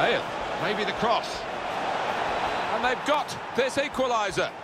Bale, maybe the cross. And they've got this equaliser.